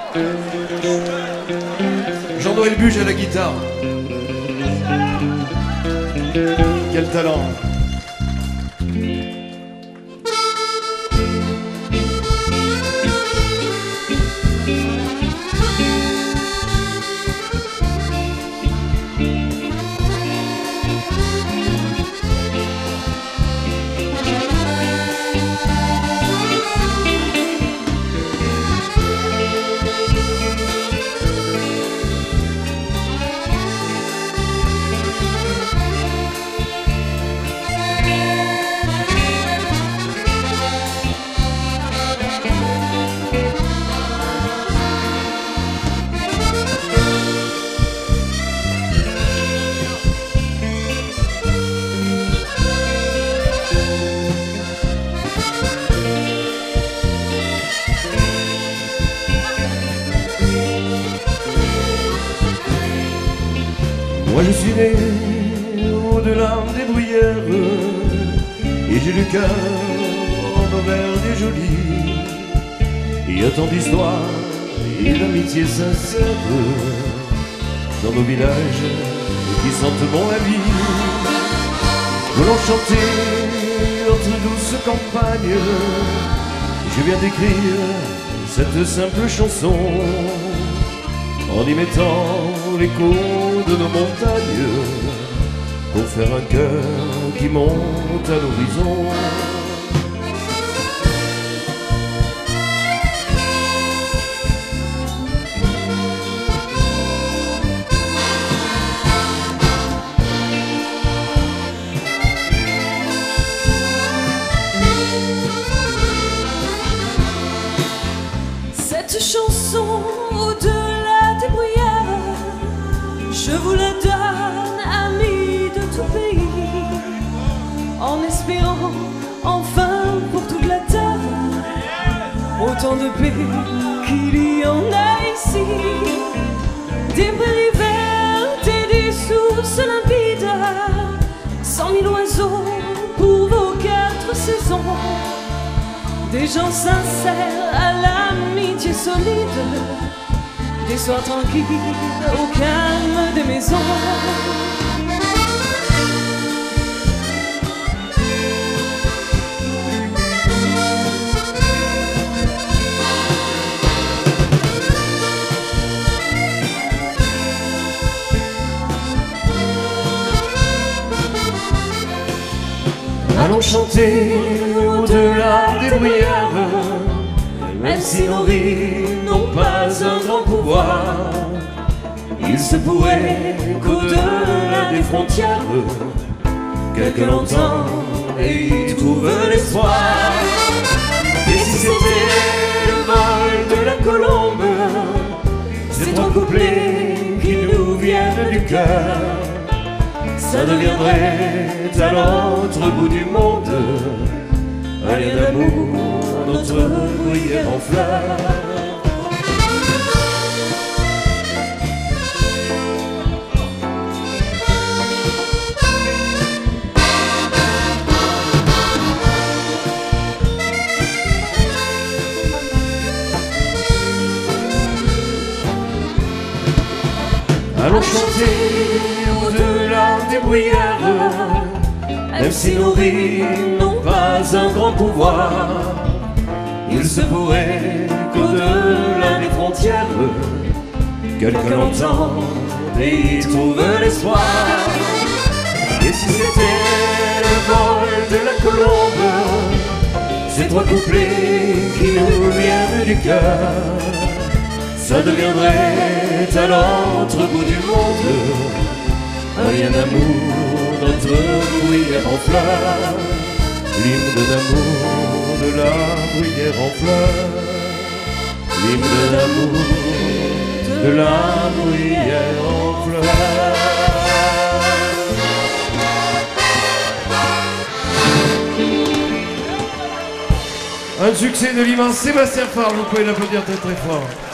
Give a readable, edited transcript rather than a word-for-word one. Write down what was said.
Jean-Noël Buge à la guitare. Quel talent! Moi je suis né au-delà des bruyères et j'ai le cœur en Auvergne et jolie. Il y a tant d'histoires et d'amitié sincère dans nos villages qui sentent bon la vie. Voulons chanter notre douce campagne. Je viens d'écrire cette simple chanson en y mettant l'écho de nos montagnes pour faire un cœur qui monte à l'horizon. Cette chanson au-delà des bruyères, je vous la donne, amis de tout pays, en espérant enfin pour toute la terre autant de paix qu'il y en a ici. Des prairies vertes et des sources limpides, 100 000 oiseaux pour vos 4 saisons, des gens sincères à l'amitié solide, des soirs tranquilles au calme des maisons. Allons chanter au-delà des bruyères, même si nos rimes n'ont pas un grand pouvoir. Il se pourrait qu'au-delà des frontières, quelqu'un l'entende et y trouve l'espoir. Et si c'était le vol de la colombe, ces 3 couplets qui nous viennent du cœur, ça deviendrait à l'autre bout du monde un lien d'amour, notre bruyère en fleurs. Allons chanter au-delà des bruyères, même si nos rimes n'ont pas un grand pouvoir. Il se pourrait qu'au-delà des frontières, quelqu'un l'entende et y trouve l'espoir. Et si c'était le vol de la colombe, ces 3 couplets qui nous viennent du cœur, ça deviendrait à l'autre bout du monde un lien d'amour, notre bruyère en fleurs, l'hymne d'amour de la bruyère en fleurs, l'hymne d'amour de la bruyère en fleurs. Un succès de l'immense Sébastien Faure, vous pouvez l'applaudir très très fort.